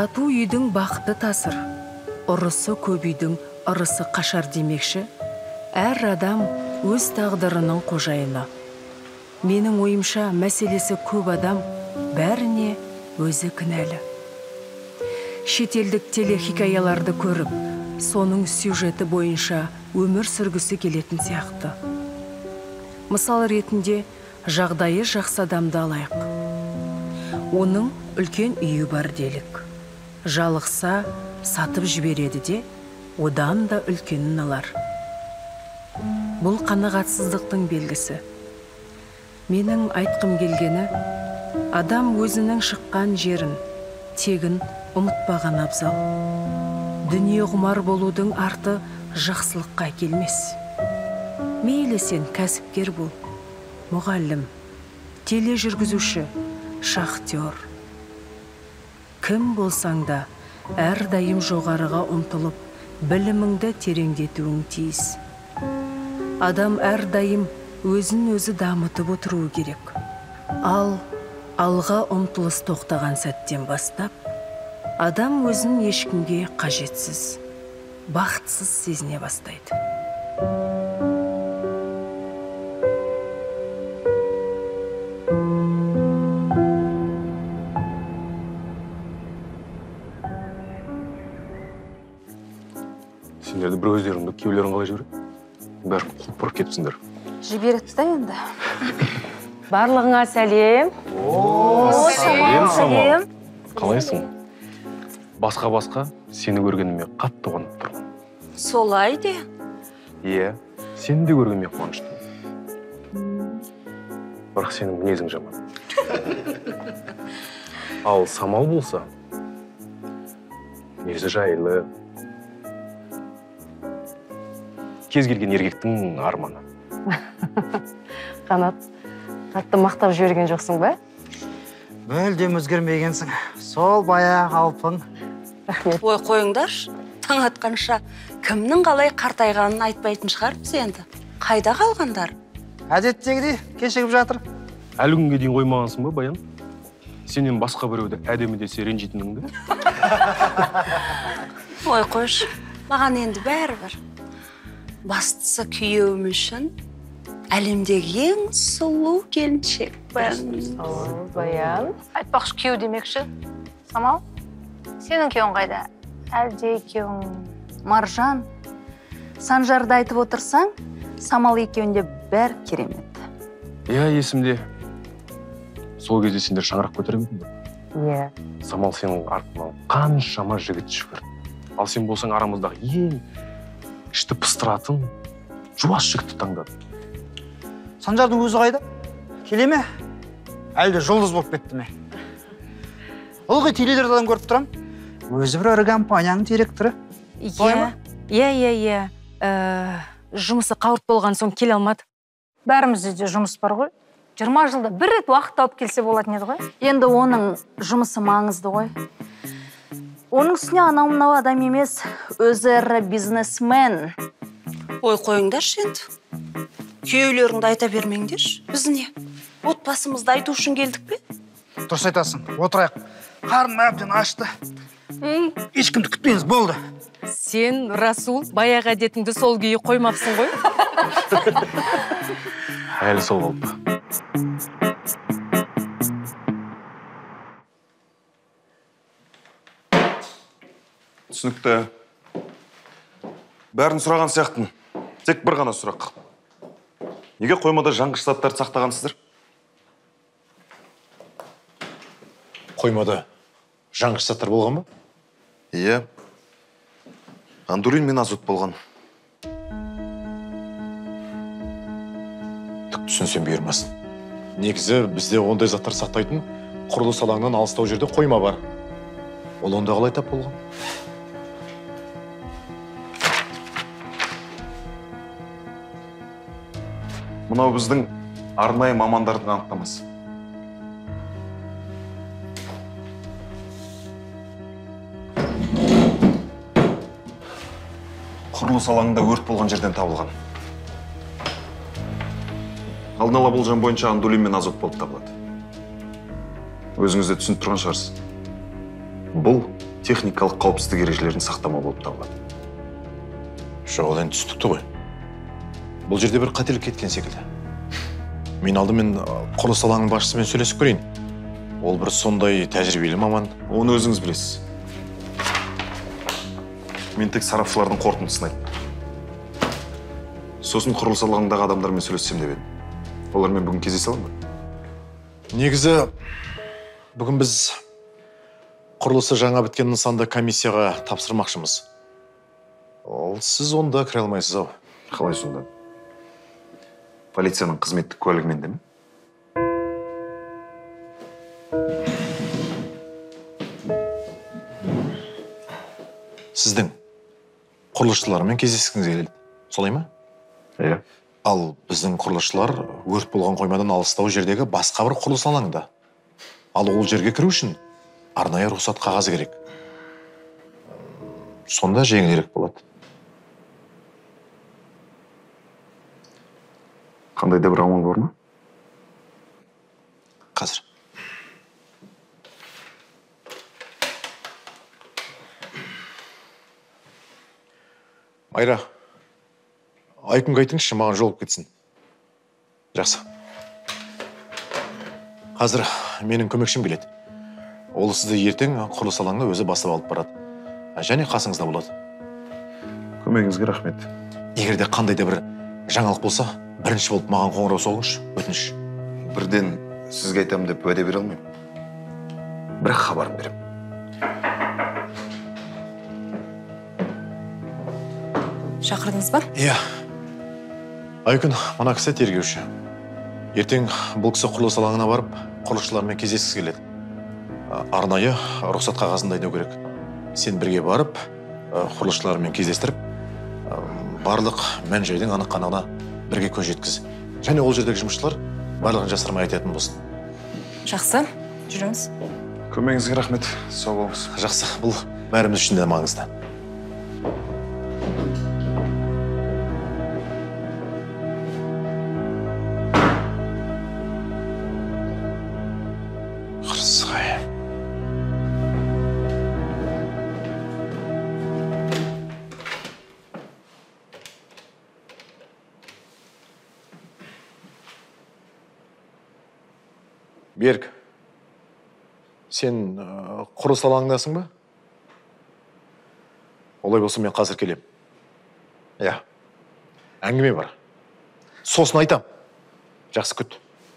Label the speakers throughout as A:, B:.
A: Тату үйдің бақыты тасыр, ұрысы көп үйдің ырысы қашар демекші, әр адам өз тағдырының қожайыны. Менің ойымша мәселесі көп адам бәріне өзі кінәлі. Шетелдік телехикаяларды көріп, соның сюжеті бойынша өмір сүргісі келетін сияқты. Мысал ретінде жағдайы жақсы адамды алайық. Оның үлкен үйі бар делік. Жалықса сатып жібереді де, одан да үлкенін алар. Бұл қанағатсыздықтың белгісі. Менің айтқым келгені, адам өзінің шыққан жерін, тегін ұмытпаған абзал. Дүние құмар болудың арты жақсылыққа келмес. Мейлі сен кәсіпкер бол, мұғалім, тележүргізуші, шахтер. Кім болсаң да, әрдайым жоғарыға ұмтылып, біліміңді тереңдетуің тиіс. Адам әрдайым өзін өзі дамытып отыруы керек. Ал алға ұмтылыс тоқтаған сәттен бастап, адам өзін ешкімге қажетсіз, бақытсыз сезіне бастайды.
B: Сендерді бір өздеріңді кеулерін қалай жібереді? Бәрін құлып бұрып кетіпсіңдер.
C: Жібереді да енді.
D: Барлығыңа сәлем.
B: Сәлем. Қалайсың? Басқа сені көргеніме қатты қуанып тұрмын.
C: Солай де.
B: Иә, сені де көргеніме қуаныштымын. Бірақ сенің мінезің жаман. Ал Самал болса, мінезі жайлы, кез келген еркектің арманы.
D: Қанат, қатты мақтап жіберген жоқсың ба?
E: Мүлдем өзгермегенсің. Сол бая қалпың.
D: Рахмет.
C: Ой, қойыңдар, таң атқанша кімнің қалай қартайғанын айтпайтын шығармыз енді. Қайда қалғандар?
E: Әдеттегідей кешігіп жатыр.
B: Әлі күнге дейін қоймағансың ба, Баян? Сенен басқа біреуді әдемі десе ренжитініңді?
C: Ой, қойшы, маған енді бәрібір. Бастысы күйеуім үшін әлемдегі ең сұлу келіншекпін.
D: Баян.
F: Айтпақшы күйеу демекші. Самал, сенің күйеуің қайда? Әлде күйеуің
C: Маржан, Санжарды айтып отырсаң, Самал екеуінде бәр керемет.
B: Иә, есімде. Сол кезде сендер шаңырақ көтеремедің бе?
D: Иә.
B: Самал сенің артынан қаншама жігіт жүгір. Ал сен болсаң арамыздағы ең ішті пыстыратын жуас жігітті таңдадың.
E: Санжардың өзі қайда? Келе ме? Әлде жұлдыз болып кетті ме? Ылғи теледидардан көріп тұрам. Өзі бір ірі компанияның директоры.
D: Иә. Жұмысы қауырт болған соң келе алмады.
F: бәрімізде де жұмыс бар ғой. 20 жылда бір рет уақыт тауып келсе болатын еді ғой.
C: Енді оның жұмысы маңызды ғой. Оның үстіне анау-мынау адам емес, өзі ірі бизнесмен. Ой, қойыңдаршы енді. Күйеулеріңді айта бермеңдерші. Біз не? Отбасымызды айту үшін келдік пе?
E: Дұрыс айтасың, отырайық. Қарным әбден ашты. Ешкімді күтпеңіз, болды.
D: Сен, Расул, баяғы әдетіңді сол күйі қоймапсың ғой?
B: Әлі сол болды.
G: Түсінікті. Бәрін сұраған сияқтын. Тек бір ғана сұрақ. Неге қоймада жанғыш заттарды сақтағансыздар?
H: Қоймада жанғыш заттар болған ба?
G: Иә. Андурин мен азот болған.
H: Түк түсінсем бұйырмасын. Негізі бізде ондай заттар сақтайтын құрылыс алаңынан алыстау жерде қойма бар. Ол онда қалай тап болған?
G: Мынау біздің арнайы мамандардың анықтамасы. Құрылыс алаңында өрт болған жерден табылған. Алдын ала болжам бойынша андулин мен азот болып табылады. Өзіңізде түсініп тұрған шығарсыз. Бұл техникалық қауіпсіздік ережелерін сақтамау болып табылады.
H: Жоқ, ол енді түстікті ғой. Бұл жерде бір қателік кеткен секілді. Мен алдымен құрылыс алаңының басшысымен сөйлесіп көрейін. Ол бір сондай тәжірибелі маман.
G: Оны өзіңіз білесіз. Мен тек сарапшылардың қорытындысын айттым. Сосын құрылыс алаңындағы адамдармен сөйлессем деп едім. Олармен бүгін кездесе аламын ба?
H: Негізі, бүгін біз құрылысы жаңа біткен нысанды комиссияға тапсырмақшымыз. Ол сіз онда кіре алмайсыз ау.
G: Қалай сонда? Полицияның қызметтік куәлігімен де ме?
H: Сіздің құрылысшылармен кездескіңіз келеді. Солай ма?
G: Иә.
H: Ал біздің құрылысшылар өрт болған қоймадан алыстау жердегі басқа бір құрылыс алаңында. Ал ол жерге кіру үшін арнайы рұқсат қағазы керек. Сонда жеңілірек болады.
G: Қандай да бір амал бар ма?
H: Қазір. Майра, Айкүнге айтыңызшы, маған жолып кетсін. Жақсы. Қазір менің көмекшім келеді. Ол сізді ертең құрылыс алаңына өзі бастап алып барады. Және қасыңызда болады.
G: Көмегіңізге рахмет.
H: Егер де қандай да бір жаңалық болса, бірінші болып маған қоңырау соғыңызшы, өтініш.
G: Бірден сізге айтамын деп уәде бере алмаймын. Бірақ хабарын беремін.
D: Шақырдыңыз ба?
H: Иә. Айкүн, мына кісі тергеуші. Ертең бұл кісі құрылыс алаңына барып, құрылысшылармен кездескісі келеді. Арнайы рұқсат қағазын дайындау керек. Сен бірге барып, құрылысшылармен кездестіріп, барлық мән-жайдың анық-қанығына бірге көз жеткіз. Және ол жердегі жұмысшылар барлығын жасырмай айтатын болсын.
D: Жақсы, жүреміз.
G: Көмегіңізге рахмет. Сау болыңыз.
H: Жақсы, бұл бәріміз үшін де маңызды. Берік, сен құрылыс алаңындасың ба? Олай болса мен қазір келем. Иә, әңгіме бар. Сосын айтам. Жақсы күт.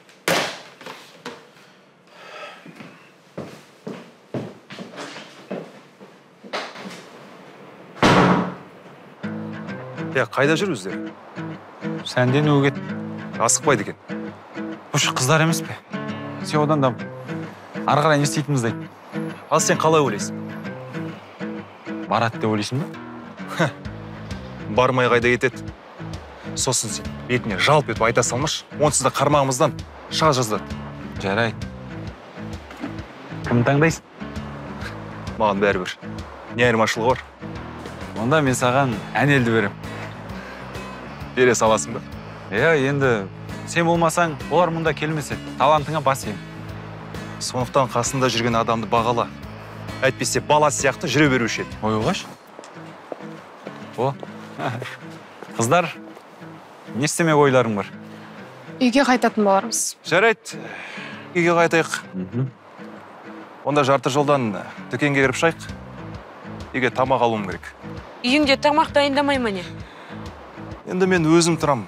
B: Қайда жүр өздері?
I: Сәнден өгет.
B: Асықпайды екен.
I: Бұшы қыздар емес пе? Сен одан да ары қарай не істейтінімізді айт.
B: Ал сен қалай ойлайсың?
I: Барады деп ойлайсың ба?
B: Бармай қайда кетеді. Сосын сен бетіне жалп етіп айта салмаш, онсыз да қармағымыздан шыға жаздады.
I: Жарайды. Кім таңдайсың?
B: Маған бәрібір. Не айырмашылығы бар?
I: Онда мен саған әнелді берем.
B: Бере саласың ба?
I: Енді сен болмасаң, олар мұнда келмесе, талантыңа бас ем.
B: Сондықтан қасында жүрген адамды бағала. Әйтпесе бала сияқты жүре беруші еді.
I: Ой, оғаш? О, қыздар, не істемек ойларың бар?
F: Үйге қайтатын болармыз.
B: Жарайды, үйге қайтайық. Онда жарты жолдан дүкенге кіріп шайық. Үйге тамақ алуым керек.
D: Үйіңде тамақ дайындамай ма не?
B: Енді мен өзім тұрам.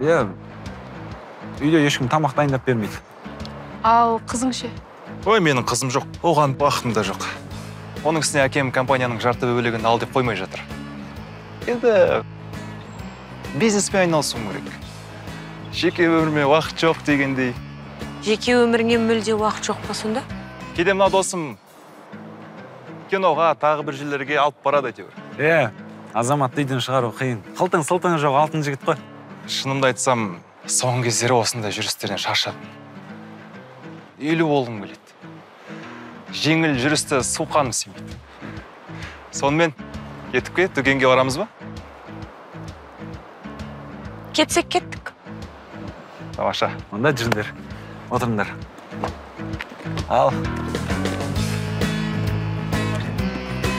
I: Үйде ешкім тамақ дайындап бермейді.
F: Ал қызың ше?
B: Ой, менің қызым жоқ. Оған бақытым да жоқ. Оның үстіне әкем компанияның жарты бөлігін ал деп қоймай жатыр. Енді бизнеспен айналысуым керек. Жеке өміріме уақыт жоқ дегендей.
D: Жеке өміріңе мүлде уақыт жоқ па сонда?
B: Кейде мына досым киноға, тағы бір жерлерге алып барады әйтеуір.
I: Азамат үйден шығару қиын. Қылтың-сылтың жоқ алтын жігіт қой.
B: Шынымды айтсам, соңғы кездері осындай жүрістерден шаршадым. Үйлі болғым келеді. Жеңіл жүрісті суқаным сүймейді. Сонымен кетіп дүкенге барамыз ба?
D: Кетсек кеттік.
B: Тамаша.
I: Онда жүріңдер. Отырыңдар. Ал.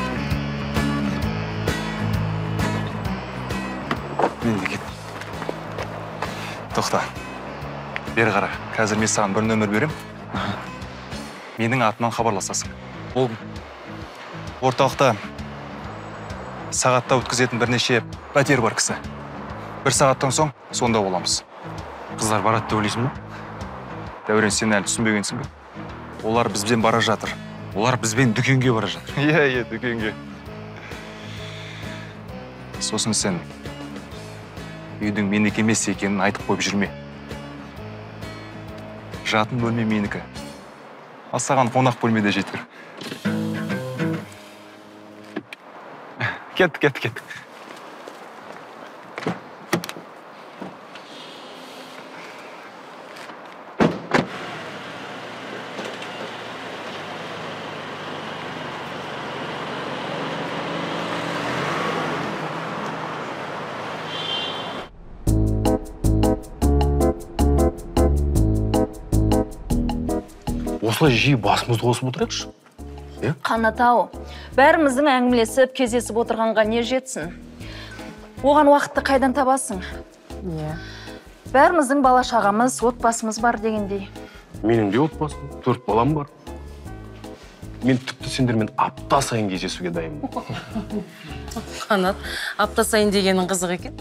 B: тоқта. Бері қара, қазір мен саған бір нөмір берем. Менің атынан хабарласасың.
I: Болды.
B: Орталықта сағатта өткізетін бірнеше пәтер бар кісі. Бір сағаттан соң сонда боламыз.
I: Қыздар барады деп ойлайсың ба?
B: Дәурен, сен әлі түсінбегенсің бе? Олар бізбен бара жатыр.
I: Олар бізбен дүкенге бара жатыр.
B: Иә, дүкенге. Сосын сен үйдің менікі емес екенін айтып қойып жүрме. Жатын бөлме менікі. Ал саған қонақ бөлмеде жетер. Кеттік.
J: Осылай жиі басымызды қосып отырайықшы.
C: Қанат-ау, бәріміздің әңгімелесіп, кездесіп отырғанға не жетсін? Оған уақытты қайдан табасың? Бәріміздің бала шағамыз, отбасымыз бар дегендей.
J: Менің де отбасым, 4 балам бар. Мен тіпті сендермен апта сайын кездесуге дайынмын.
D: Қанат, апта сайын дегенің қызық екен.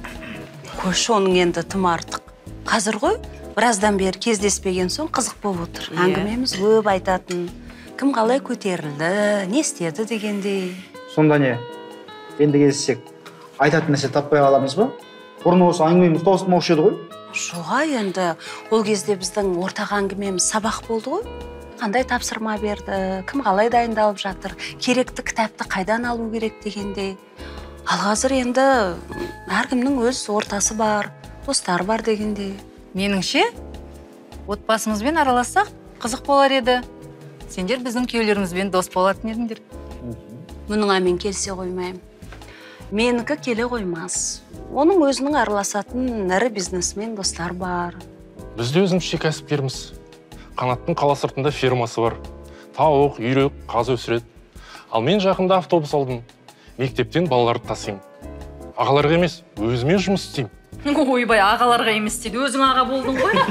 C: Көші оның енді тым артық. Қазір ғой, біраздан бері кездеспеген соң қызық болып отыр. Әңгімеміз көп айтатын. Кім қалай көтерілді, не істеді дегендей.
E: Сонда не? Енді кездессек, айтатын нәрсе таппай қаламыз ба? Бұрын осы әңгімеміз таусылмаушы еді ғой?
C: Жоға енді, ол кезде біздің ортақ әңгімеміз сабақ болды ғой. Қандай тапсырма берді, кім қалай дайындалып жатыр, керекті кітапты қайдан алу керек дегендей. Ал қазір енді әркімнің өз ортасы бар, достары бар дегендей.
D: Меніңше, отбасымызбен аралассақ, қызық болар еді. Сендер біздің күйеулерімізбен дос болатын едіңдер.
C: Мұныңа мен келсе қоймайым. Менікі келе қоймас. Оның өзінің араласатын ірі бизнесмен достар бар.
J: Бізде өзімізше кәсіпкеріміз. Қанаттың қала сыртында фермасы бар. Тауық, үйрек, қаз өсіреді. Ал мен жақында автобус алдым. Мектептен балаларды тасимын. Ағаларға емес, өзіме жұмыс істеймін.
C: Ойбай, ағаларға емес дейді, өзің аға болдың ғой.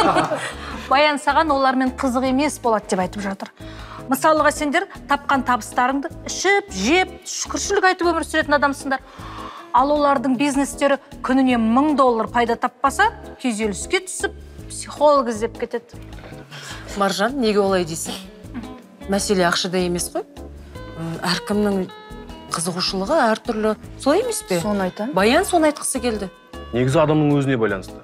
F: Баян саған олармен қызық емес болады деп айтып жатыр. Мысалыға сендер тапқан табыстарыңды ішіп, жеп, шүкіршілік айтып өмір сүретін адамсыңдар. Ал олардың бизнестері күніне $1000 пайда таппаса, күйзеліске түсіп, психолог іздеп кетеді.
D: Маржан, неге олай дейсің? Мәселе ақшада емес қой. Әркімнің қызығушылығы әртүрлі. Солай емес пе?
F: Соны айтам.
D: Баян соны айтқысы келді.
J: Негізі адамның өзіне байланысты.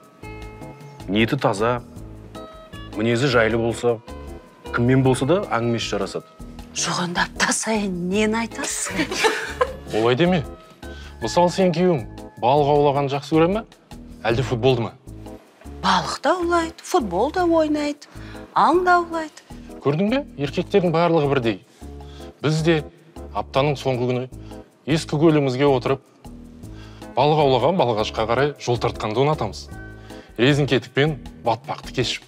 J: Ниеті таза, мінезі жайлы болса, кіммен болса да әңгімесі жарасады.
C: Жоғанда апта сайын нені айтасың?
J: Олай деме. Мысалы сен күйеуің балық аулаған жақсы көре ме? Әлде футболды ма?
C: Балық да аулайды, футбол да ойнайды, аң да аулайды.
J: Көрдің бе? Еркектердің барлығы бірдей. Біз де аптаның соңғы күні ескі көлімізге отырып, балық аулаған балғашқа қарай жол тартқанды ұнатамыз. Резинке етікпен батпақты кешіп.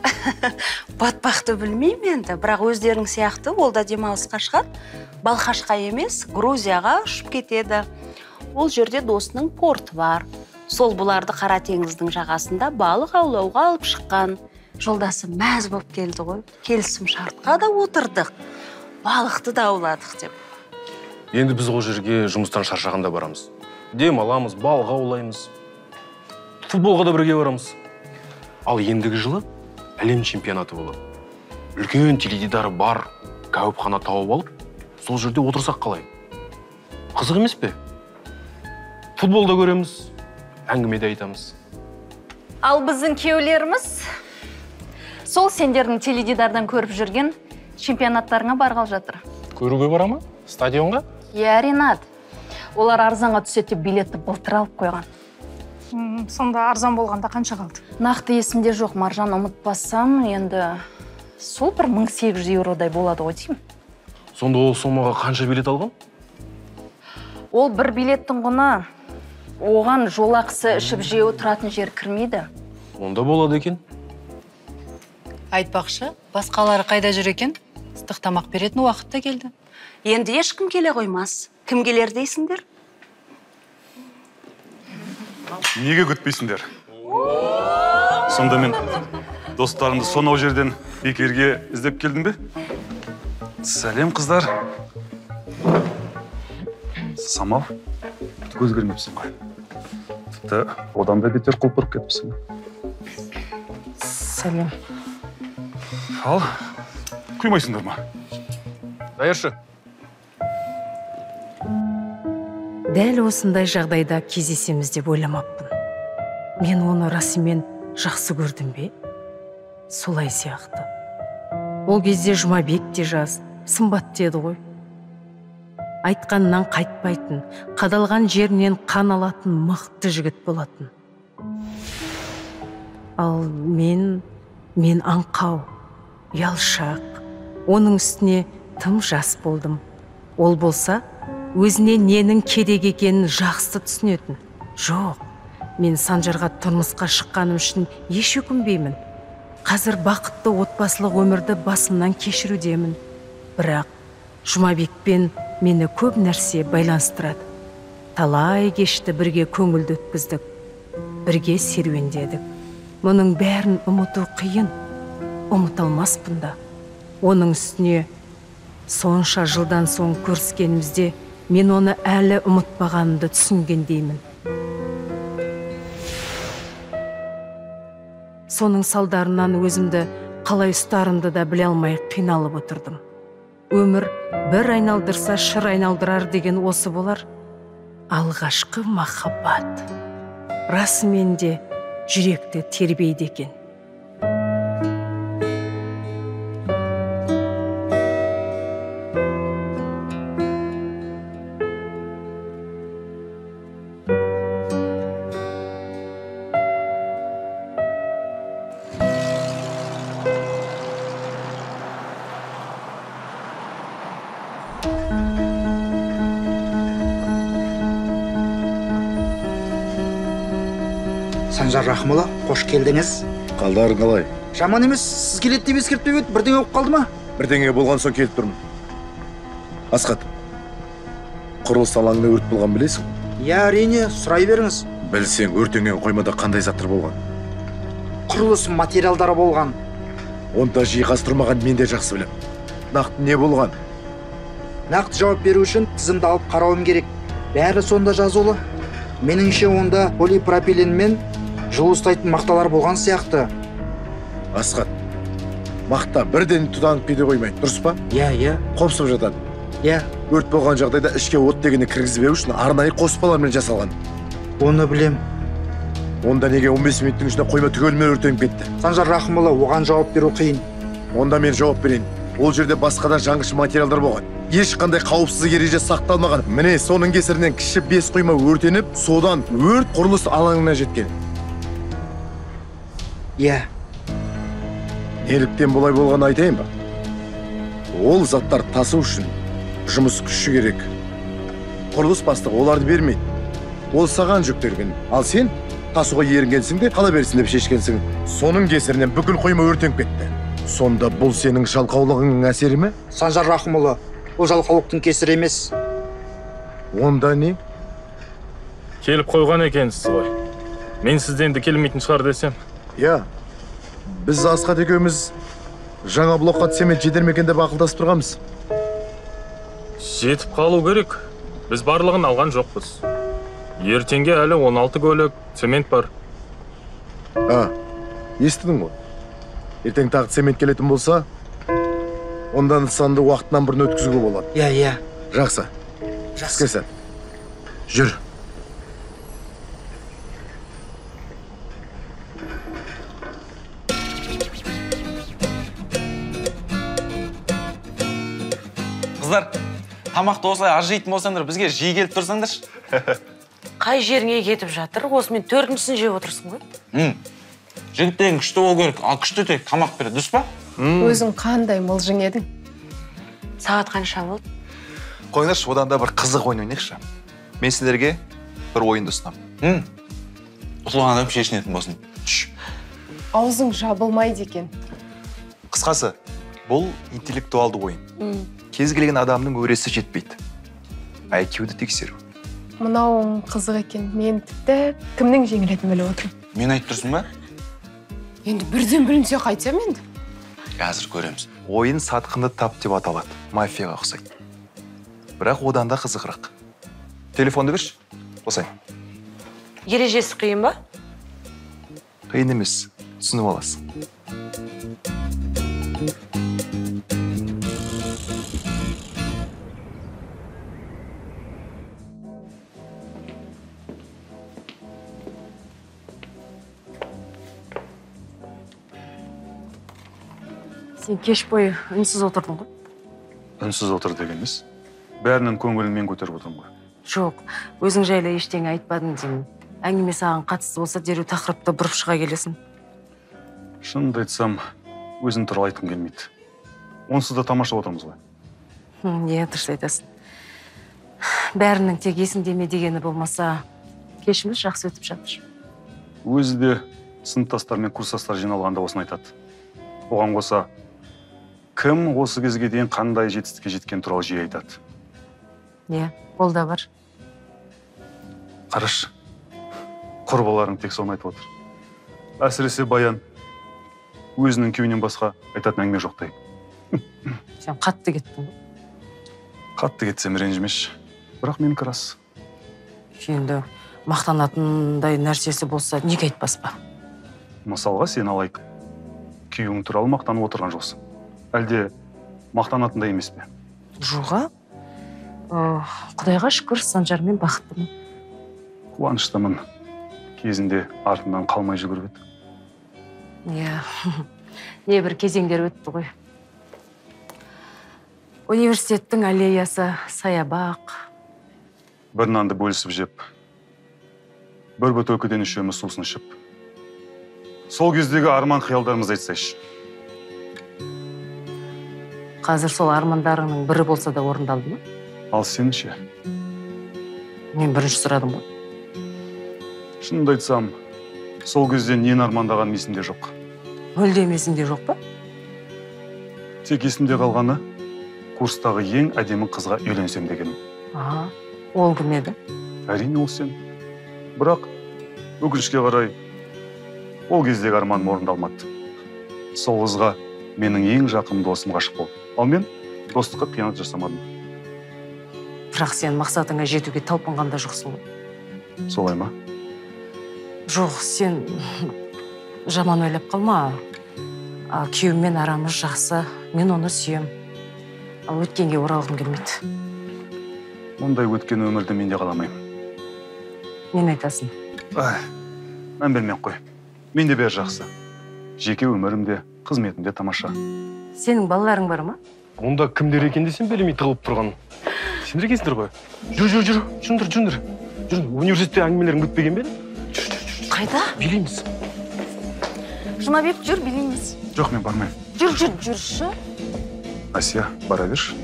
C: Батпақты білмеймін енді, бірақ өздерің сияқты ол да демалысқа шығады. Балқашқа емес, Грузияға ұшып кетеді. Ол жерде досының порты бар. Сол бұларды Қара теңіздің жағасында балық аулауға алып шыққан. Жолдасы мәз болып келді ғой. Келісім шартқа да отырдық. Балықты да ауладық деп.
J: Енді біз ол жерге жұмыстан шаршағанда барамыз. Дем аламыз, балық аулаймыз. Футболға да бірге барамыз. Ал ендігі жылы әлем чемпионаты болады. Үлкен теледидары бар, кәуіпхана тауып алып, сол жерде отырсақ қалай? Қызық емес пе? Футболда көреміз, әңгімеде айтамыз.
F: Ал біздің күйеулеріміз сол сендердің теледидардан көріп жүрген чемпионаттарыңа барғалы жатыр.
J: Көруге бара ма? Стадионға?
F: Иә, Ринат. Олар арзанға түседі деп билетті былтыр алып қойған.
K: Сонда арзан болғанда қанша қалды?
F: Нақты есімде жоқ, Маржан, ұмытпасам, енді сол бір 1800 €дай болады ғой деймін.
J: Сонда ол сомаға қанша билет алған?
F: Ол бір билеттің құны, оған жолақысы ішіп жеу тұратын жер кірмейді.
J: Онда болады екен.
D: Айтпақшы, басқалары қайда жүр екен? Ыстық тамақ беретін уақытта келді.
C: Енді ешкім келе қоймас. Кім келер дейсіңдер?
G: Неге күтпейсіңдер?
L: Сонда мен достарымды сонау жерден бекерге іздеп келдім бе?
B: Сәлем, қыздар.
L: Самал, көз көрмепсің ғой. Тіпті одан да бетер құлпырып кетіпсің.
D: Сәлем.
L: Ал, құймайсыңдар ма?
J: Дайыршы.
A: Дәл осындай жағдайда кездесеміз деп ойламаппын. Мен оны расымен жақсы көрдім бе? Солай сияқты. Ол кезде Жұмабек те жас, Сымбат деді ғой. Айтқаннан қайтпайтын, қадалған жерінен қан алатын мықты жігіт болатын. Ал мен аңқау, ұялшақ, оның үстіне тым жас болдым. Ол болса, өзіне ненің керек екенін жақсы түсінетін. Жоқ, мен Санжарға тұрмысқа шыққаным үшін еш өкінбеймін. Қазір бақытты отбасылық өмірді басымнан кешірудемін. Бірақ Жұмабекпен мені көп нәрсе байланыстырады. Талай кешті бірге көңілді өткіздік, бірге серуендедік. Мұның бәрін ұмыту қиын, ұмыта алмаспын да. Оның үстіне сонша жылдан соң көріскенімізде мен оны әлі ұмытпағанымды түсінгендеймін. Соның салдарынан өзімді қалай ұстарымды да біле алмай қиналып отырдым. Өмір бір айналдырса шыр айналдырар деген осы болар. Алғашқы махаббат. Расымен де жүректі тербейді екен.
E: Санжар Рахымұлы, қош келдіңіз.
H: Қалдарың қалай?
E: Жаман емес, сіз келеді деп ескертпеп еді, бірдеңе болып қалды ма?
H: Бірдеңе болған соң келіп тұрмын. Асқат, құрылыс алаңында өрт болған білесің?
E: Я, әрине, сұрай беріңіз.
H: Білсең, өртенген қоймада қандай заттар болған?
E: Құрылыс материалдары болған.
H: Онда жиһаз тұрмаған мен де жақсы білем. Нақты не болған?
E: Нақты жауап беру үшін тізімді алып қарауым керек. Бәрі сонда жазулы. Меніңше онда полипропилен мен жылу ұстайтын мақталар болған сияқты.
H: Асқат, мақта бірден тұтанып кете қоймайды, дұрыс па?
E: Иә.
H: Қопсып жатады.
E: Иә.
H: Өрт болған жағдайда ішке от дегенді кіргізбеу үшін арнайы қоспалармен жасалған.
E: Оны білем.
H: Онда неге 15 минуттың ішінде қойма түгелімен өртеніп кетті?
E: Санжар Рахымұлы, оған жауап беру қиын.
H: Онда мен жауап берейін. Ол жерде басқадан жаңғыш материалдар болған. Ешқандай қауіпсіздік ереже сақталмаған. Міне соның кесірінен кіші 5 қойма өртеніп, содан өрт құрылыс алаңына жеткен.
E: Иә.
H: Неліктен болай болған айтайын ба? Ол заттар тасу үшін жұмыс күші керек. Құрылыс бастығы оларды бермейді. Ол саған жүктелген. Ал сен тасуға ерінгенсің де қала берсін деп шешкенсің. Соның кесірінен бүкіл қойма өртеніп кетті. Сонда бұл сенің жалқаулығыңның әсері ме?
E: Санжар Рахымұлы, ол жалқаулықтың кесірі емес.
H: Онда не?
M: Келіп қойған екенсіз ғой. Мен сізден де келмейтін шығар десем.
H: Я, біз Асқат екеуміз жаңа блокқа цемент жетер ме екен деп ақылдасып тұрғанбыз.
M: Жетіп қалу керек. Біз барлығын алған жоқпыз. Ертеңге әлі 16 көлік цемент бар.
H: Естідің ғой. Ертең тағы цемент келетін болса, онда нысанды уақытынан бұрын өткізуге болады.
E: Иә.
H: Жақсы. Іске сәт. Жүр.
I: Қыздар, тамақты осылай аз жейтін болсаңдар, бізге жиі келіп тұрсаңдаршы.
D: Қай жеріңе кетіп жатыр? Осымен 4-шісін жеп отырсың ғой?
I: Жігіттен күшті ол керек, ал күшті тек тамақ береді, дұрыс па?
N: Өзің қандай мылжың едің?
D: Сағат қанша болды?
B: Қойыңдаршы, одан да бір қызық ойын ойнайықшы. Мен сіздерге бір ойынды ұсынамын.
I: Ұтылған адам шешінетін болсын.
N: Аузың жабылмайды екен.
B: Қысқасы, бұл интеллектуалды ойын. Кез келген адамның өресі жетпейді. IQ-ді тексеру.
N: Мынауың қызық екен. Мен тіпті кімнің жеңілетін біліп отырмын.
I: Мен айтып тұрсың ба?
N: Енді бірден білінсе қайтсам енді?
B: Қазір көреміз. Ойын сатқынды тап деп аталады. Мафияға ұқсайды. Бірақ одан да қызығырақ. Телефонды берші, қосайын.
D: Ережесі қиын ба?
B: Қиын емес, түсініп аласың.
D: Сен кеш бойы үнсіз отырдың ғой?
L: Үнсіз отыр дегеніміз. Бәрінің көңілін мен көтеріп отырмын ғой.
D: Жоқ, өзің жайлы ештеңе айтпадың деймін. Әңгіме саған қатысты болса, дереу тақырыпты бұрып шыға келесің.
L: Шынымды айтсам, өзім туралы айтқым келмейді. Онсыз да тамаша отырмыз ғой.
D: Иә, дұрыс айтасың. Бәрінің тек есіңдеме дегені болмаса, кешіміз жақсы өтіп жатыр.
L: Өзі де сыныптастар мен курстастар жиналғанда осыны айтады. Оған қоса, кім осы кезге дейін қандай жетістікке жеткен туралы жиі айтады.
D: Иә, ол да бар.
L: Қараш, құрбыларың тек соны айтып отыр. Әсіресе Баян өзінің күйеуінен басқа айтатын әңгіме жоқтай.
D: Сен қатты кеттің.
L: Қатты кетсем ренжімеш. Бірақ менікі рас.
D: Енді мақтанатындай нәрсесі болса, неге айтпас па?
L: Мысалға сен алайық. Күйеуің туралы мақтанып отырған жоқсың. Әлде мақтанатындай емес пе?
D: Жоға. Құдайға шүкір, Санжармен бақыттымын.
L: Қуаныштымын. Кезінде артынан қалмай жүгіріп еді.
D: Иә, небір кезеңдер өтті ғой. Университеттің аллеясы, саябақ.
L: Бір нанды бөлісіп жеп, бір бөтелкеден үшеуміз сусын ішіп. Сол кездегі арман қиялдарымыз айтсайшы.
D: Қазір сол армандарыңның бірі болса да орындалды ма?
L: Ал сен ше?
D: Мен бірінші сұрадым ғой.
L: Шынымды айтсам, сол кезде нені армандаған есімде жоқ.
D: Мүлдем есімде жоқ па?
L: Тек есімде қалғаны курстағы ең әдемі қызға үйленсем дегенім.
D: Ол кім еді?
L: Әрине ол сен. Бірақ өкінішке қарай ол кездегі арманым орындалмады. Сол қызға менің ең жақын досым ғашық болды. Ал мен достыққа қиянат жасамадым.
D: Бірақ сен мақсатыңа жетуге талпынғанда жоқсың ғой.
L: Солай ма?
D: Жоқ, сен жаман ойлап қалма. Күйеуіммен арамыз жақсы, мен оны сүйем. Ал өткенге оралғым келмейді.
L: Ондай өткен өмірді мен де қаламаймын.
D: Мен айтасың.
L: Мән бермей қой. Мен де бәрі жақсы. Жеке өмірімде, қызметімде тамаша.
D: Сенің балаларың бар ма?
J: Онда кімдер екен десем білмей тығылып тұрған. Сендер екенсіңдер ғой. Жүріңдер. Университетте әңгімелерің бітпеген бе?
D: Қайда?
J: Билейміз.
C: Жұмабек, жүр, билейміз.
L: Жоқ, мен бармаймын.
C: Жүрші.
L: Асия, бара берші.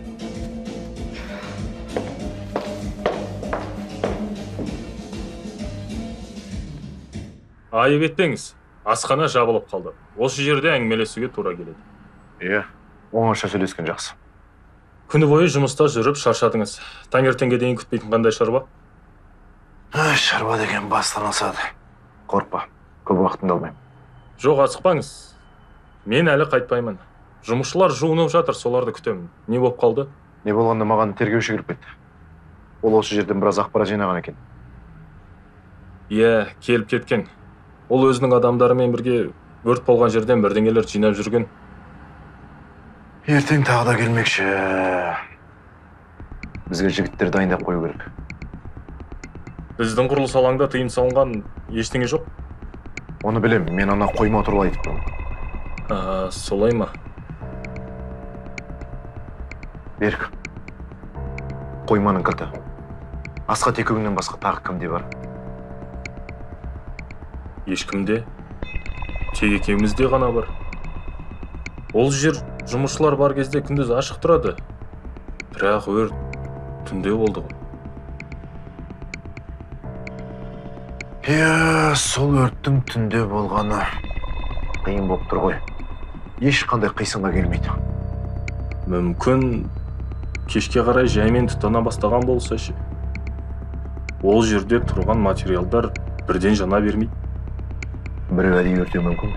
M: Айып етпеңіз. Асхана жабылып қалды. Осы жерде әңгімелесуге тура келеді.
H: Иә, оңаша сөйлескен жақсы.
M: Күні бойы жұмыста жүріп шаршадыңыз. Таңертеңге дейін күтпейтін қандай шаруа?
H: Шаруа деген бастан асады. Қорқпа, көп уақытымды алмаймын.
M: Жоқ, асықпаңыз. Мен әлі қайтпаймын. Жұмысшылар жуынып жатыр, соларды күтемін. Не болып қалды?
H: Не болғанда маған тергеуші кіріп кетті. Ол осы жерден біраз ақпарат жинаған екен.
M: Иә, келіп кеткен. Ол өзінің адамдарымен бірге өрт болған жерден бірдеңелер жинап жүрген.
H: Ертең тағы да келмекші. Бізге жігіттер дайындап қою керек.
M: Біздің құрылыс алаңда тыйым салынған ештеңе жоқ?
H: Оны білем, мен ана қойма туралы айтып тұрмын.
M: Солай ма?
H: Берік. Қойманың кілті. Асқат екеуіңнен басқа тағы кімде бар?
M: Ешкімде. Тек екеумізде ғана бар. Ол жер жұмысшылар бар кезде күндіз ашық тұрады. Бірақ өрт түнде болды ғой.
H: Иә, сол өрттің түнде болғаны қиын болып тұр ғой. Ешқандай қисынға келмейді.
M: Мүмкін кешке қарай жаймен тұтана бастаған болса ше. Ол жерде тұрған материалдар бірден жана бермейді.
H: біреу әдейі өртеуі мүмкін.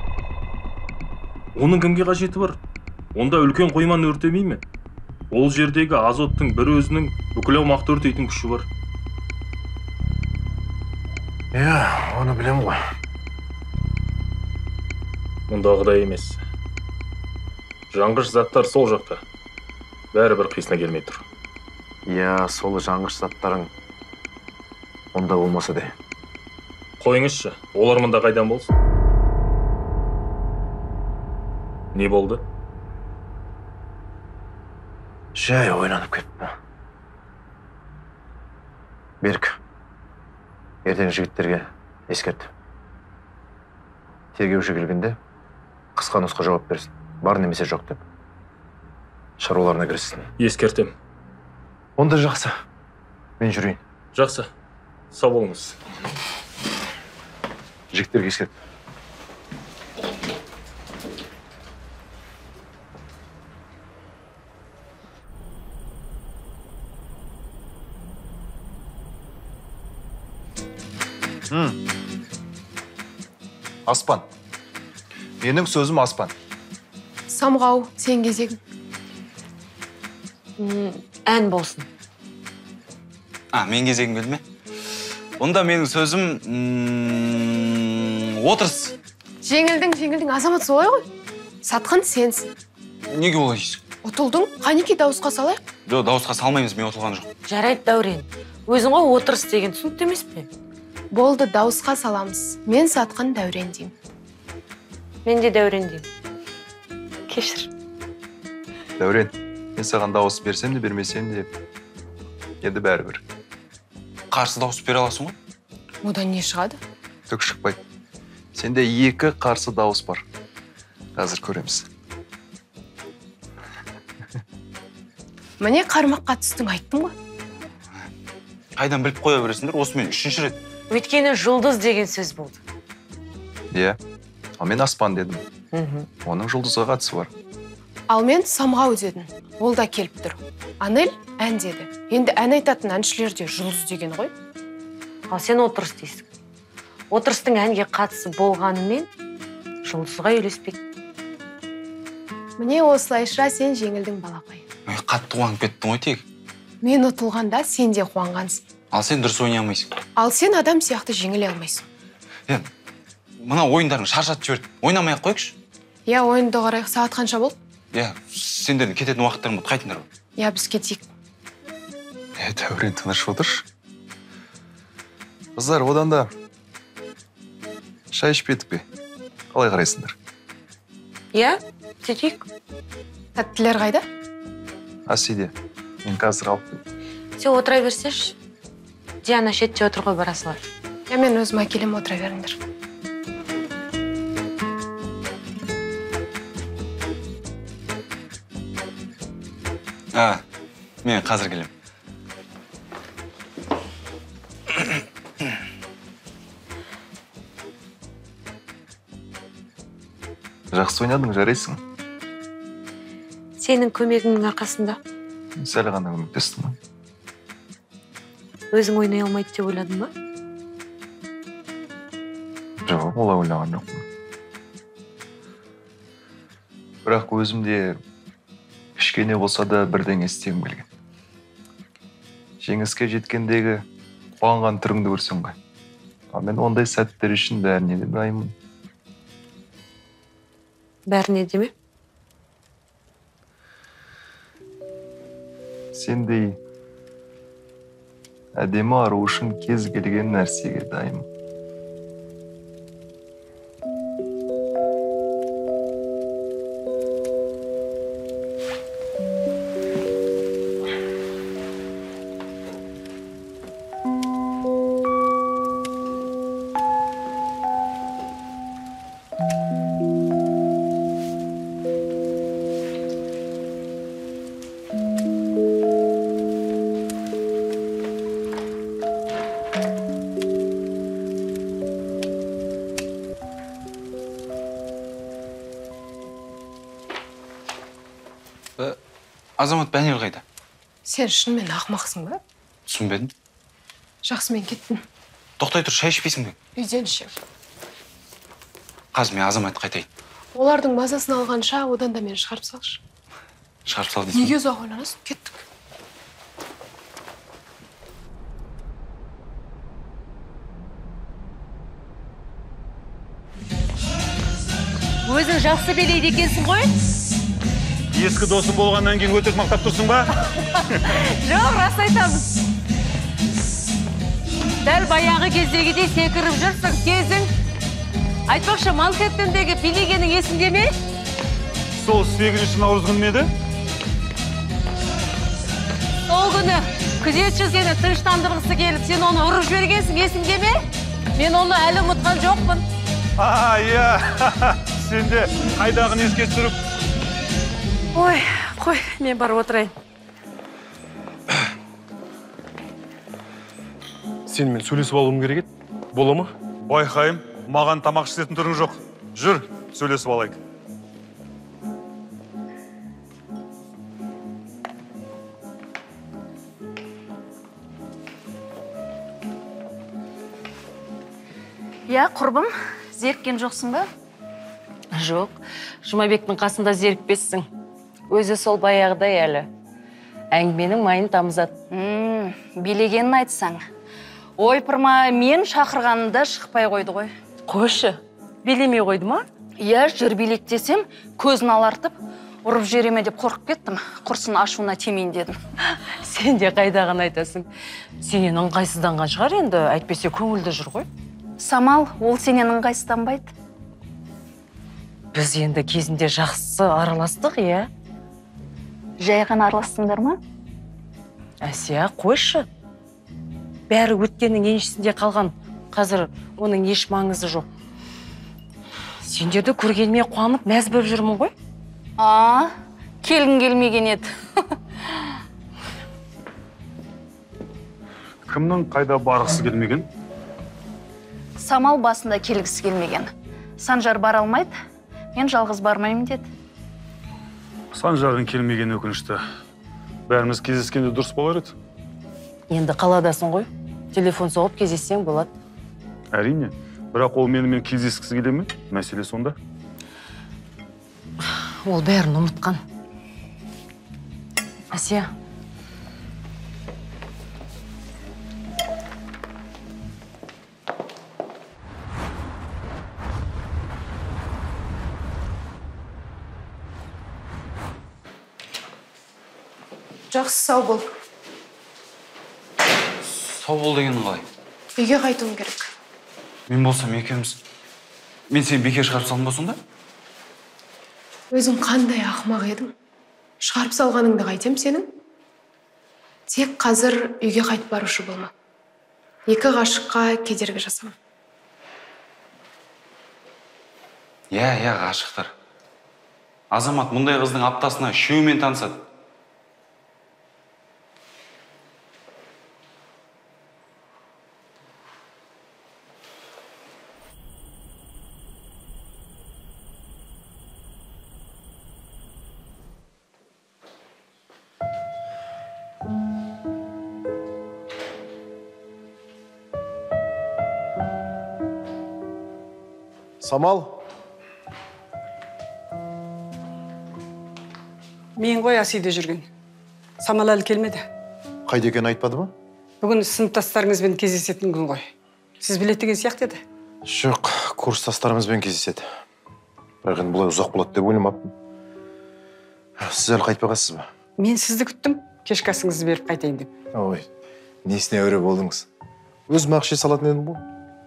M: Оның кімге қажеті бар? Онда үлкен қойманы өртемей ме? Ол жердегі азоттың бір өзінің бүкіл аумақты өртейтін күші бар.
H: Иә, оны білем ғой.
M: Мұндағыдай емес. Жанғыш заттар сол жақта. Бәрібір қисына келмей тұр.
H: Иә, сол жанғыш заттарың онда болмаса де.
M: Қойыңызшы, олар мұнда қайдан болсын? Не болды?
H: Жай ойланып кетті. Берік, ертең жігіттерге ескерт. Тергеуші келгенде қысқа нұсқа жауап берсін. Бар немесе жоқ деп. Шаруаларына кіріссін.
M: Ескертем.
H: Онда жақсы. Мен жүрейін.
M: Жақсы. Сау болыңыз.
H: Жігіттерге ескерт.
B: Аспан. Менің сөзім Аспан.
N: Самғау, сен кезегің.
D: Ән болсын.
I: Мен кезегім келді ме? Онда менің сөзім отырыс.
N: Жеңілдің, азамат солай ғой. Сатқын сенсің.
I: Неге олай дейсің?
N: Ұтылдың, қанеке дауысқа салайық?
I: Жоқ, дауысқа салмаймыз, мен ұтылған жоқ.
D: Жарайды, Дәурен. Өзің ғой отырыс деген түсінікті емес пе?
N: Болды, дауысқа саламыз. Мен Сатқын Дәурен деймін.
D: Мен де Дәурен деймін. Кешір.
B: Дәурен, мен саған дауыс берсем де бермесем де енді бәрібір.
I: Қарсы дауыс бере аласың ғой?
N: Одан не шығады?
B: Түк шықпайды. Сенде 2 қарсы дауыс бар. Қазір көреміз.
N: Міне қармаққа түстің, айттым ғой.
I: Қайдан біліп қоя бересіңдер? Осы мен 3-ші рет.
D: Өйткені жұлдыз деген сөз болды.
B: Иә, ал мен Аспан дедім. Оның жұлдызға қатысы бар.
N: Ал мен Самғау дедім. Ол да келіп тұр. Анель ән деді. Енді ән айтатын әншілерде жұлдыз деген ғой.
D: Ал сен отырыс дейсің. Отырыстың әнге қатысы болғанымен жұлдызға үйлеспек.
N: Міне осылайша сен жеңілдің, балақай.
I: Қатты қуанып кеттің ғой тек.
N: Мен ұтылғанда сен де қуанғансың.
I: Ал сен дұрыс ойнай алмайсың.
N: Ал сен адам сияқты жеңіле алмайсың.
I: Мына ойындарың шаршатып жіберді. Ойнамай-ақ қойықшы.
N: Иә, ойынды қарайық. Сағат қанша болды?
I: Иә, сендердің кететін уақыттарың болды. Қайтыңдар ғой.
N: Иә, біз кетейік.
B: Дәурен, тыныш отыршы. Қыздар, одан да шай ішпедік пе? Қалай қарайсыңдар?
D: Иә, кетейік.
N: Тәттілер қайда?
B: Асиде, мен қазір алып.
D: Сен отыра берсеш, Диана шетте отыр ғой, бара салар.
N: Я мен өзім әкелем, отыра беріңдер.
I: Мен қазір келем.
B: Жақсы ойнадың, жарайсың.
D: Сенің көмегіңнің арқасында.
B: Сәл ғана көмектестім.
D: Өзің ойнай алмайды деп ойладың ба?
B: Жоқ, олай ойлаған жоқпын. Бірақ өзімде кішкене болса да бірдеңе істегім келген. Жеңіске жеткендегі қуанған түріңді көрсең ғой. Ал мен ондай сәттер үшін бәріне де дайынмын.
D: Бәріне де ме?
B: Сендей әдемі ару үшін кез келген нәрсеге дайынмын.
I: Азамат Бәнел қайда?
N: Сен шынымен ақмақсың ба?
I: Түсінбедім.
N: Жақсы, мен кеттім.
I: Тоқтай тұр, шай ішпейсің бе?
N: Үйден ішем.
I: қазір мен Азаматқа айтайын.
N: Олардың мазасын алғанша одан да мені шығарып салшы.
I: Шығарып сал дейсің.
N: Неге ұзақ ойланасың? Кеттік.
D: Өзің жақсы билейді екенсің ғой?
L: Ескі досым болғаннан кейін өтірік мақтап тұрсың ба?
D: Жоқ, рас айтамын. Дәл баяғы кездегідей секіріп жүрсің, кезің. Айтпақшы, Манхэттендегі билегенің есіңде ме?
L: Сол 8 наурыз күні ме еді?
D: Сол күні күзетші сені тыныштандырғысы келіп, сен оны ұрып жібергенсің, есіңде ме? Мен оны әлі ұмытқан жоқпын.
L: Иә. Сен де қайдағын еске түсіріп.
D: Ой, қой, мен барып отырайын.
J: Сенімен сөйлесіп алуым керек еді. Бола ма?
L: Байқайым, маған тамақ ішетін түрің жоқ. Жүр, сөйлесіп алайық.
C: Я, құрбым, зеріккен жоқсың ба?
D: Жоқ, Жұмабектің қасында зерікпессің. Өзі сол баяғыдай әлі. Әңгіменің майын тамызады.
C: Билегенін айтсаң. Ойпырма, мен шақырғанымда шықпай қойды ғой.
D: Қойшы, билемей қойды ма?
C: Я, жүр билектесем, көзін алартып, ұрып жібереме деп қорқып кеттім. Құрсын ашуына темейін дедім.
D: Сен де қайдағын айтасың. Сенен ыңғайсызданған шығар енді, әйтпесе көңілді жүр ғой.
C: Самал, ол сенен ыңғайсызданбайды.
D: Біз енді кезінде жақсы араластық, иә?
C: Жай ғана араластыңдар ма?
D: Әсия, қойшы. Бәрі өткеннің еншісінде қалған. Қазір оның еш маңызы жоқ. Сендерді көргеніме қуанып, мәз болып жүрмін ғой?
C: Келгін келмеген еді.
L: Кімнің қайда барғысы келмеген?
C: Самал басында келгісі келмеген. Санжар бара алмайды. Мен жалғыз бармаймын деді.
L: Санжардың келмеген өкінішті. Бәріміз кездескенде дұрыс болар еді.
D: Енді қаладасың ғой. Телефон соғып кездессең болады.
L: Әрине. Бірақ ол менімен кездескісі келе ме? Мәселе сонда.
D: Ол бәрін ұмытқан. Әсия.
N: Жақсы, сау бол.
I: Сау бол дегенің қалай?
N: Үйге қайтуым керек.
I: Мен болсам екеуміз. Мен сені бекер шығарып салдым ба сонда?
N: Өзің қандай ақымақ едің? Шығарып салғаныңды қайтем сенің? Тек қазір үйге қайтып барушы болма. Екі ғашыққа кедергі жасама.
I: Иә, ғашықтар. Азамат мұндай қыздың аптасына 3-мен танысады.
H: Самал.
O: Мен ғой Асиде жүрген. Самал әлі келмеді.
H: Қайда екенін айтпады ма?
O: Бүгін сыныптастарыңызбен кездесетін күн ғой. Сіз білетін сияқты еді.
H: Жоқ, курстастарымызбен кездеседі. Бірақ енді бұлай ұзақ болады деп ойламаппын. Сіз әлі қайтпағансыз ба?
O: Мен сізді күттім, кешкі асыңызды беріп қайтайын деп.
H: Ой, несіне әуре болдыңыз? Өзім ақша салатын едім бұл.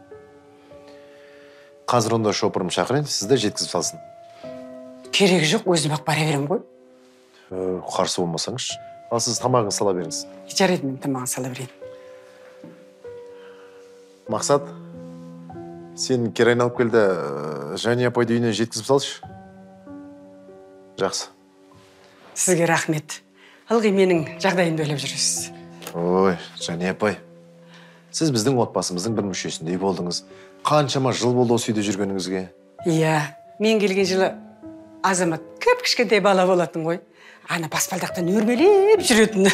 H: Қазір онда шопырым шақырайын, сізді жеткізіп салсын.
O: Керегі жоқ, өзім-ақ бара берем ғой.
H: Қарсы болмасаңыз, ал сіз тамағын сала беріңіз.
O: Жарайды, мен тамағын сала берейін.
H: Мақсат, сен кері айналып келді, Жани апайды үйіне жеткізіп салшы. Жақсы.
O: Сізге рахмет. Ылғи менің жағдайымды ойлап жүресіз.
H: Ой, Жани апай. Сіз біздің отбасымыздың бір мүшесіндей болдыңыз. Қаншама жыл болды осы үйде жүргеніңізге?
O: Иә, мен келген жылы Азамат кіп-кішкентай бала болатын ғой. Ана баспалдақтан өрмелеп жүретін.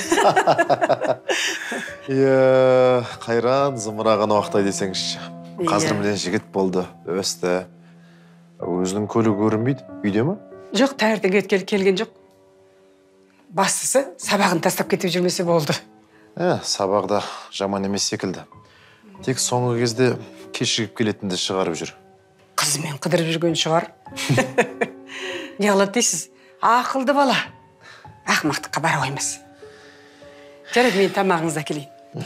H: Иә, қайран, зымыраған уақыттай десеңізші. Қазір міне жігіт болды, өсті. Өзінің көлігі көрінбейді. Үйде ма?
O: Жоқ, таңертең келген жоқ. Бастысы сабағын тастап кетіп жүрмесе болды.
H: Сабағда жаман емес секілді. Тек соңғы кезде кешігіп келетінді шығарып жүр.
O: Қызымен қыдырып жүрген шығар. Не қылады дейсіз? Ақылды бала. Ақымақтыққа бара қоймас. Жарайды, мен тамағыңызды әкелейін.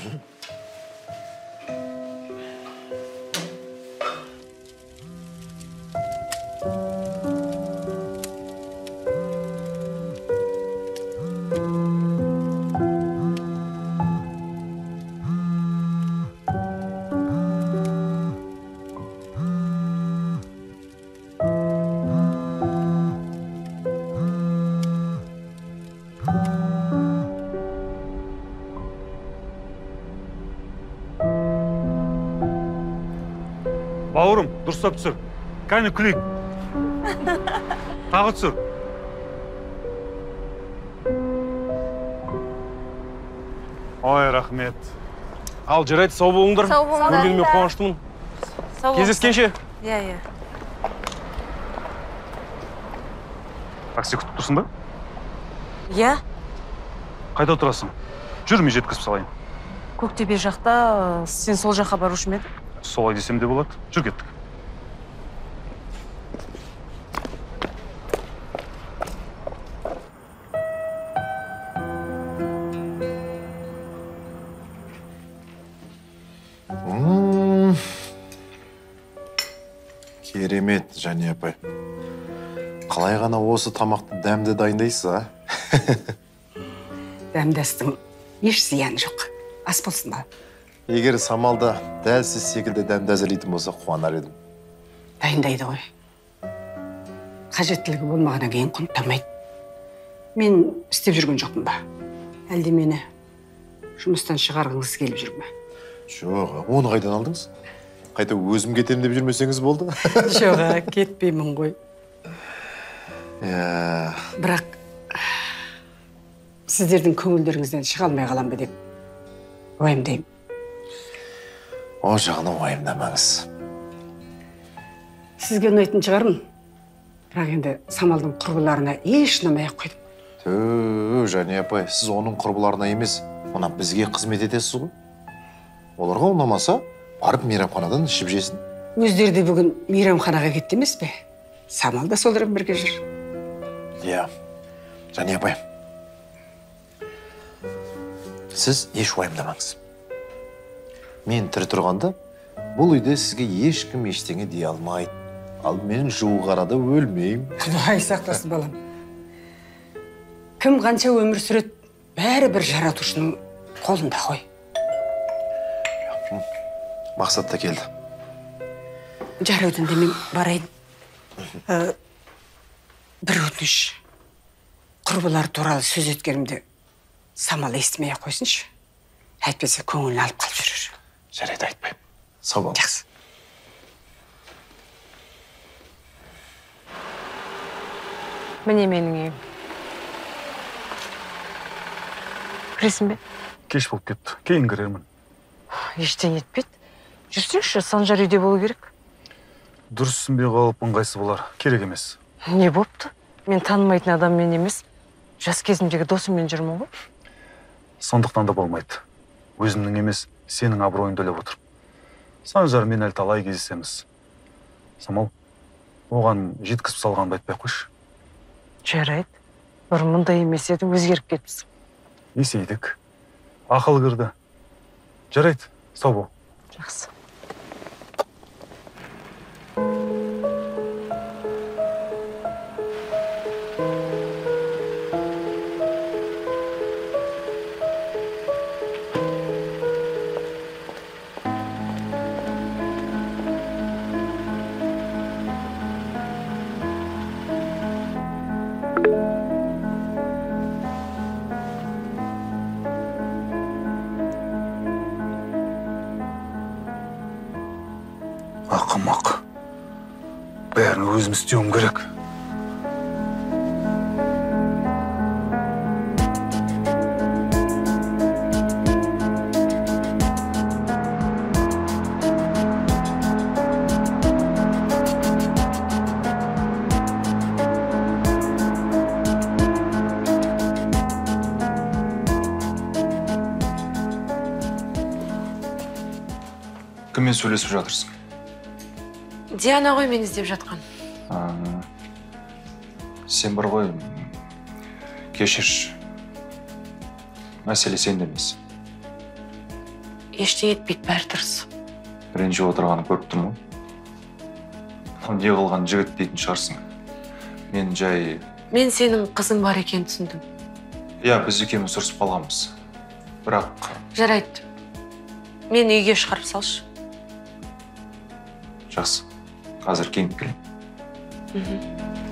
L: Бауырым, дұрыстап түсір. Кәне күлейік. Тағы түсір. Ой, рахмет.
J: Ал, жарайды, сау болыңдар.
F: Сау болыңдар.
J: Көргеніме қуаныштымын. Кездескенше.
F: Иә.
L: Такси күтіп тұрсың ба?
D: Иә,
L: Қайда отырасың? Жүр, мен жеткізіп салайын.
D: Көктөбе жақта, сен сол жаққа барушы ма едің?
L: Солай десем де болады. Жүр, кеттік.
H: Керемет, Жане апай. Қалай ғана осы тамақты дәмді дайындайсыз, а?
O: Дәмдастың еш зияны жоқ. Ас болсын ба?
H: Егер Самалда дәл сіз секілді дәмді әзірлейтін болса, қуанар едім.
O: Дайындайды ғой. Қажеттілігі болмағаннан кейін құнттамайды. Мен істеп жүрген жоқпын ба? Әлде мені жұмыстан шығарғыңыз келіп жүр ме?
H: Жоқ, оны қайдан алдыңыз? Қайта өзім кетем деп жүрмесеңіз болды?
O: Жоқ, кетпеймін ғой.
H: Иә.
O: Бірақ сіздердің көңілдеріңізден шыға алмай қалам ба деп уайымдаймын.
H: О жағына уайымдамаңыз.
O: Сізге ұнайтын шығармын. Бірақ енді Самалдың құрбыларына еш ұнамай-ақ қойдым.
H: Жане апай, сіз оның құрбыларына емес, мына бізге қызмет етесіз ғой. Оларға ұнамаса, барып мейрамханадан ішіп жесін.
O: Өздері де бүгін мейрамханаға кетті емес пе? Самал да солармен бірге жүр.
H: Иә, Жане апай. Сіз еш уайымдамаңыз. Мен тірі тұрғанда, бұл үйде сізге ешкім ештеңе дей алмайды. Ал мен жуық арада өлмеймін.
O: Құдай сақтасын, балам. Кім қанша өмір сүреді, бәрі бір жаратушының қолында ғой.
H: Мақсат та келді.
O: Жарайды, мен барайын. Бір өтініш. Құрбылар туралы сөз еткенімді Самал естімей-ақ қойсыншы. Әйтпесе көңілін алып қалып жүрер.
H: Жарайды, айтпаймын. Сау бол.
O: Жақсы.
D: Міне менің үйім. Кіресің бе?
L: Кеш болып кетті. Кейін кірермін.
D: Ештеңе етпейді. Жүрсеңші, Санжар үйде болу керек.
L: Дұрыс түсінбей қалып ыңғайсыз болар. Керек емес.
D: Не бопты? Мен танымайтын адаммен емес, жас кезімдегі досыммен жүрмін ғой.
L: Сондықтан да болмайды. Өзімнің емес, сенің абыройыңды ойлап отыр. Санжар мен әлі талай кездесеміз. Самал, оған жеткізіп салғанды айтпай қойшы.
D: Жарайды. Бұрын мұндай емес еді, өзгеріп кетіпсің.
L: Есейдік. Ақыл кірді. Жарайды, сау бол.
D: Жақсы.
L: Ақымақ. Бәрін өзім істеуім керек.
B: кіммен сөйлесіп жатырсың?
D: Диана ғой мен іздеп жатқан.
B: Сен бар ғой, кешірші. Мәселе сенде емес.
D: Ештеңе етпейді, бәрі дұрыс.
B: Ренжіп отырғанын көріп тұрмын ғой. Не қылған жігіт дейтін шығарсың.
D: Мен сенің қызың бар екенін түсіндім.
B: Иә, біз екеуміз ұрысып қалғанбыз. Бірақ...
D: Жарайды. Мен үйге шығарып салшы.
B: Жақсы. Қазір киініп келемін.